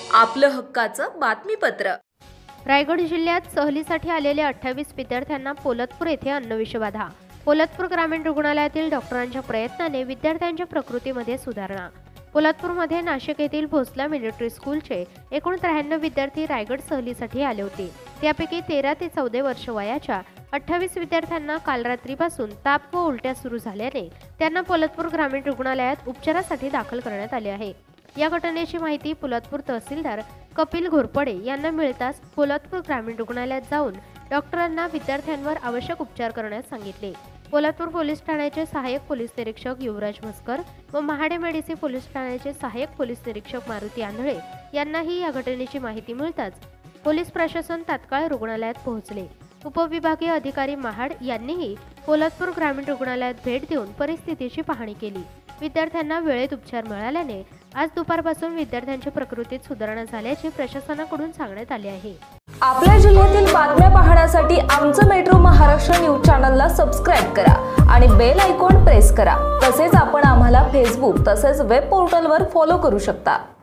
आपलं हक्काचं बातमीपत्र। रायगड जिल्ह्यात सहलीसाठी आलेल्या 28 विद्यार्थ्यांना पोलादपूर येथे अन्नविषबाधा। पोलादपूर ग्रामीण रुग्णालयातील डॉक्टरांच्या प्रयत्नाने विद्यार्थ्यांच्या प्रकृतीमध्ये सुधारणा। पोलादपूरमध्ये नाशिक येथील भोसला मिलिटरी स्कूलचे एकूण 93 विद्यार्थी रायगड सहलीसाठी आले होते। त्यापैकी 13 ते 14 वर्ष वयाच्या 28 विद्यार्थ्यांना काल रात्रीपासून ताप व उलट्या सुरू झाल्याने त्यांना पोलादपूर ग्रामीण रुग्णालयात उपचारासाठी दाखल करण्यात आले आहे। या घटनेची माहिती पोलादपूर तहसीलदार कपिल घोरपडे यांना मिळताच पोलादपूर ग्रामीण रुग्णालयात जाऊन डॉक्टरांना विद्यार्थ्यांवर आवश्यक उपचार करण्यास सांगितले। पोलादपूर पोलीस ठाण्याचे सहाय्यक पोलीस निरीक्षक युवराज म्हस्कर व महाडे मेडिसी पोलीस ठाण्याचे सहाय्यक पोलीस निरीक्षक मारुती आंधळे यांनाही या घटनेची माहिती मिळताच पोलीस प्रशासन तात्काळ रुग्णालयात पोहोचले। उपविभागीय अधिकारी महाड यांनीही पोलादपूर ग्रामीण रुग्णालयात भेट देऊन परिस्थितीची पाहणी केली। विद्यार्थ्यांना वेळेत उपचार मिळाल्याने आज दुपारपासून विद्यार्थ्यांच्या प्रकृतीत सुधारणा झाल्याचे प्रशासनाकडून सांगण्यात आले आहे। आपल्या जिल्ह्यातील बातम्या पाहण्यासाठी आमचं मेट्रो महाराष्ट्र न्यूज चॅनलला सबस्क्राइब करा आणि बेल आयकॉन प्रेस करा। तसेच आपण आम्हाला फेसबुक तसेच वेब पोर्टलवर फॉलो करू शकता।